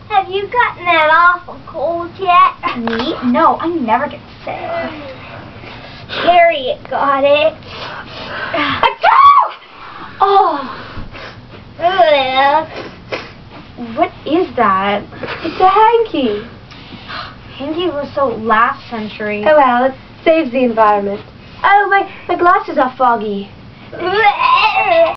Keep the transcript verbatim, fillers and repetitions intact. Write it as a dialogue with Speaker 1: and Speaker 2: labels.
Speaker 1: Have you gotten that awful cold yet?
Speaker 2: Me? No, I never get sick.
Speaker 1: Harriet got it.
Speaker 2: A dog! Oh.
Speaker 1: Ugh.
Speaker 2: What is that?
Speaker 3: It's a hankie.
Speaker 2: Hankies were so last century.
Speaker 3: Oh well, it saves the environment. Oh, my, my glasses are foggy.